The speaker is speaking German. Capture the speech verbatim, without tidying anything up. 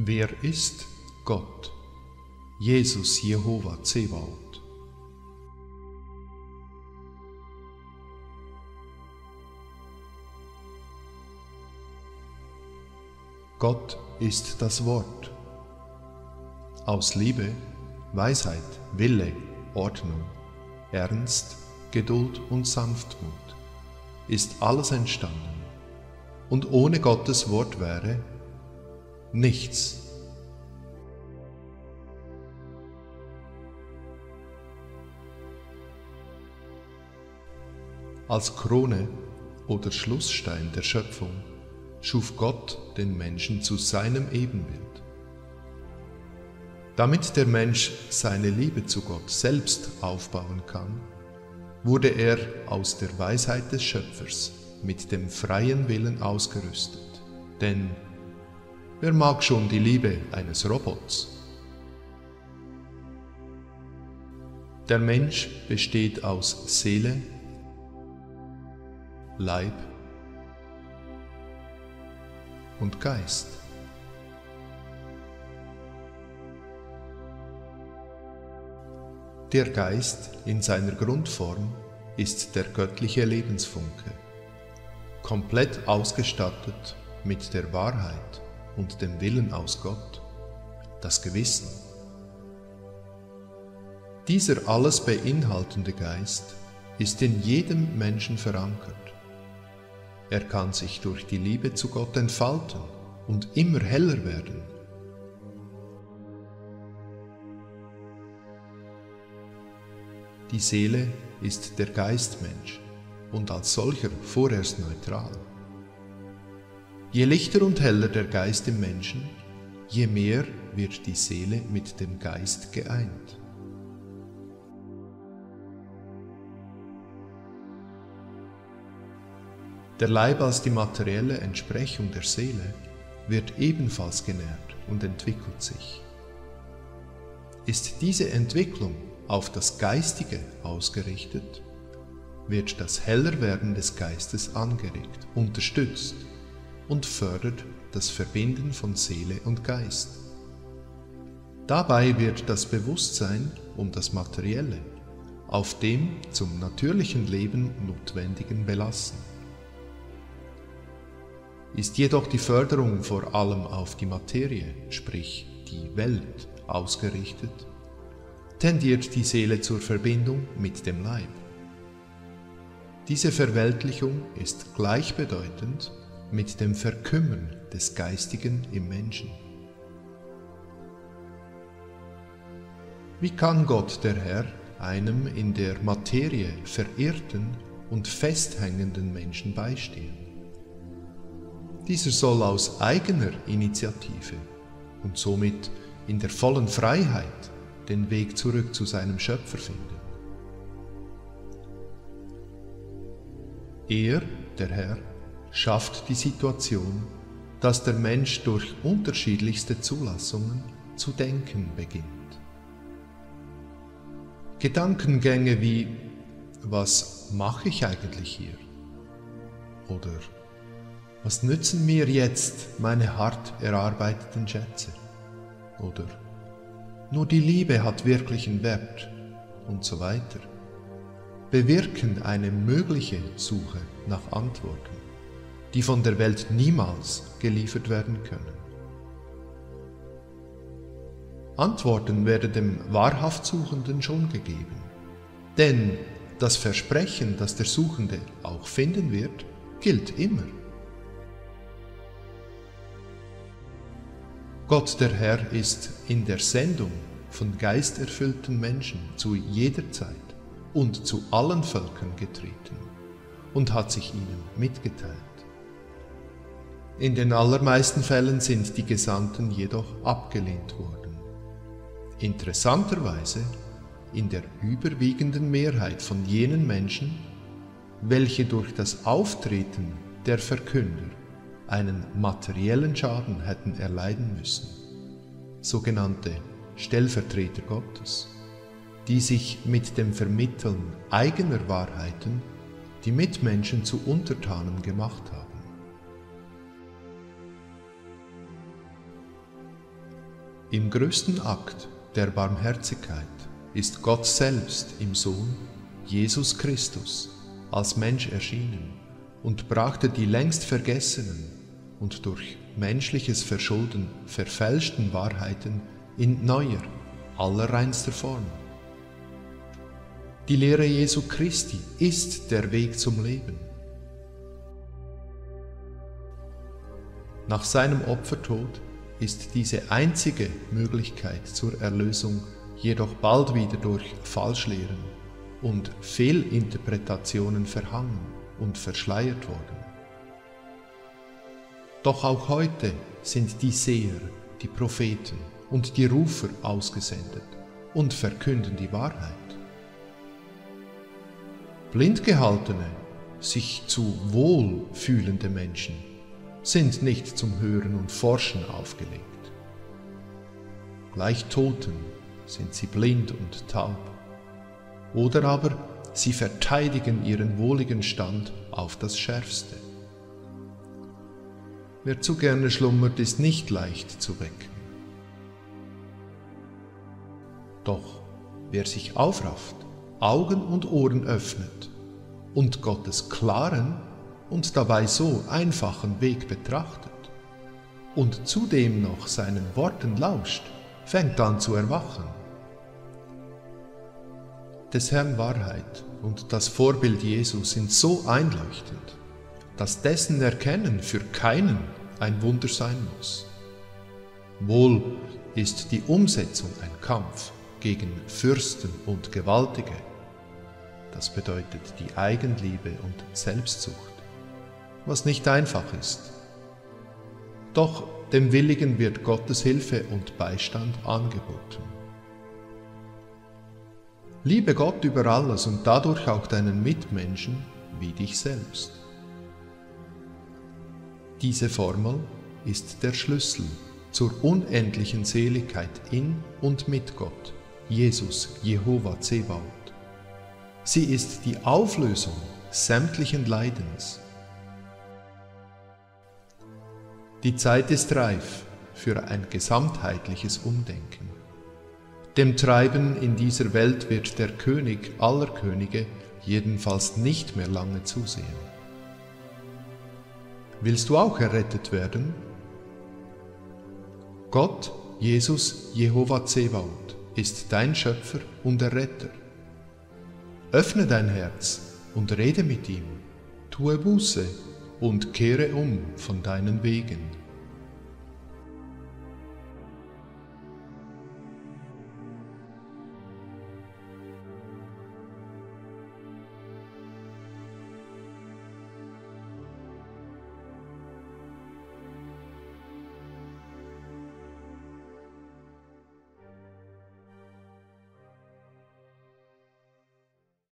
Wer ist Gott? Jesus Jehova Zebaoth. Gott ist das Wort. Aus Liebe, Weisheit, Wille, Ordnung, Ernst, Geduld und Sanftmut ist alles entstanden, und ohne Gottes Wort wäre nichts. Als Krone oder Schlussstein der Schöpfung schuf Gott den Menschen zu seinem Ebenbild. Damit der Mensch seine Liebe zu Gott selbst aufbauen kann, wurde er aus der Weisheit des Schöpfers mit dem freien Willen ausgerüstet. Denn wer mag schon die Liebe eines Robots? Der Mensch besteht aus Seele, Leib und Geist. Der Geist in seiner Grundform ist der göttliche Lebensfunke, komplett ausgestattet mit der Wahrheit und dem Willen aus Gott, das Gewissen. Dieser alles beinhaltende Geist ist in jedem Menschen verankert. Er kann sich durch die Liebe zu Gott entfalten und immer heller werden. Die Seele ist der Geistmensch und als solcher vorerst neutral. Je lichter und heller der Geist im Menschen, je mehr wird die Seele mit dem Geist geeint. Der Leib als die materielle Entsprechung der Seele wird ebenfalls genährt und entwickelt sich. Ist diese Entwicklung auf das Geistige ausgerichtet, wird das Hellerwerden des Geistes angeregt, unterstützt und fördert das Verbinden von Seele und Geist. Dabei wird das Bewusstsein um das Materielle auf dem zum natürlichen Leben Notwendigen belassen. Ist jedoch die Förderung vor allem auf die Materie, sprich die Welt, ausgerichtet, tendiert die Seele zur Verbindung mit dem Leib. Diese Verweltlichung ist gleichbedeutend mit dem Verkümmern des Geistigen im Menschen. Wie kann Gott der Herr einem in der Materie verirrten und festhängenden Menschen beistehen? Dieser soll aus eigener Initiative und somit in der vollen Freiheit den Weg zurück zu seinem Schöpfer finden. Er, der Herr, schafft die Situation, dass der Mensch durch unterschiedlichste Zulassungen zu denken beginnt. Gedankengänge wie: Was mache ich eigentlich hier? Oder was nützen mir jetzt meine hart erarbeiteten Schätze? Oder nur die Liebe hat wirklichen Wert und so weiter, bewirken eine mögliche Suche nach Antworten, die von der Welt niemals geliefert werden können. Antworten werden dem wahrhaft Suchenden schon gegeben, denn das Versprechen, das der Suchende auch finden wird, gilt immer. Gott der Herr ist in der Sendung von geisterfüllten Menschen zu jeder Zeit und zu allen Völkern getreten und hat sich ihnen mitgeteilt. In den allermeisten Fällen sind die Gesandten jedoch abgelehnt worden. Interessanterweise in der überwiegenden Mehrheit von jenen Menschen, welche durch das Auftreten der Verkünder einen materiellen Schaden hätten erleiden müssen, sogenannte Stellvertreter Gottes, die sich mit dem Vermitteln eigener Wahrheiten die Mitmenschen zu Untertanen gemacht haben. Im größten Akt der Barmherzigkeit ist Gott selbst im Sohn Jesus Christus als Mensch erschienen und brachte die längst vergessenen und durch menschliches Verschulden verfälschten Wahrheiten in neuer, allerreinster Form. Die Lehre Jesu Christi ist der Weg zum Leben. Nach seinem Opfertod ist diese einzige Möglichkeit zur Erlösung jedoch bald wieder durch Falschlehren und Fehlinterpretationen verhangen und verschleiert worden. Doch auch heute sind die Seher, die Propheten und die Rufer ausgesendet und verkünden die Wahrheit. Blindgehaltene, sich zu wohl fühlende Menschen sind nicht zum Hören und Forschen aufgelegt. Gleich Toten sind sie blind und taub. Oder aber sie verteidigen ihren wohligen Stand auf das Schärfste. Wer zu gerne schlummert, ist nicht leicht zu wecken. Doch wer sich aufrafft, Augen und Ohren öffnet und Gottes klaren und dabei so einfachen Weg betrachtet und zudem noch seinen Worten lauscht, fängt an zu erwachen. Des Herrn Wahrheit und das Vorbild Jesu sind so einleuchtend, dass dessen Erkennen für keinen ein Wunder sein muss. Wohl ist die Umsetzung ein Kampf gegen Fürsten und Gewaltige. Das bedeutet die Eigenliebe und Selbstsucht, was nicht einfach ist. Doch dem Willigen wird Gottes Hilfe und Beistand angeboten. Liebe Gott über alles und dadurch auch deinen Mitmenschen wie dich selbst. Diese Formel ist der Schlüssel zur unendlichen Seligkeit in und mit Gott, Jesus, Jehova Zebaoth. Sie ist die Auflösung sämtlichen Leidens. Die Zeit ist reif für ein gesamtheitliches Umdenken. Dem Treiben in dieser Welt wird der König aller Könige jedenfalls nicht mehr lange zusehen. Willst du auch errettet werden? Gott, Jesus, Jehova Zebaoth, ist dein Schöpfer und Erretter. Öffne dein Herz und rede mit ihm, tue Buße und kehre um von deinen Wegen.